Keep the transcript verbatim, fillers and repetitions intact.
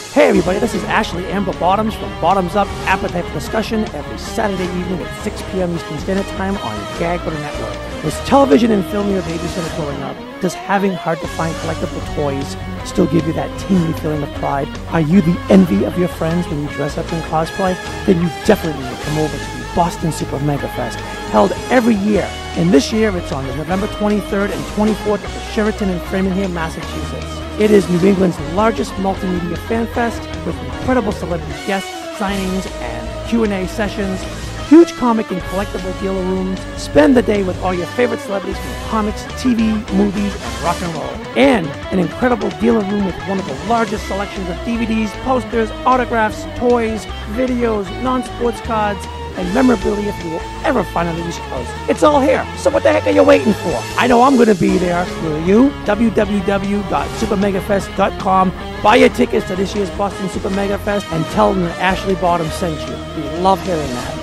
Hey everybody, this is Ashley Amber Bottoms from Bottoms Up Appetite for Discussion every Saturday evening at six p.m. Eastern Standard Time on Gag Butter Network. Was television and film your babysitter growing up? Does having hard-to-find collectible toys still give you that tingly feeling of pride? Are you the envy of your friends when you dress up in cosplay? Then you definitely need to come over to the Boston Super Mega Fest, held every year. And this year it's on November twenty-third and twenty-fourth at the Sheraton in Framingham, Massachusetts. It is New England's largest multimedia fan fest with incredible celebrity guests, signings, and Q and A sessions, huge comic and collectible dealer rooms. Spend the day with all your favorite celebrities from comics, T V, movies, and rock and roll. And an incredible dealer room with one of the largest selections of D V Ds, posters, autographs, toys, videos, non-sports cards, and memorabilia if you will ever find on the East Coast. It's all here. So what the heck are you waiting for? I know I'm going to be there. Will you? w w w dot super mega fest dot com. Buy your tickets to this year's Boston Super Mega Fest and tell them that Ashley Bottom sent you. We love hearing that.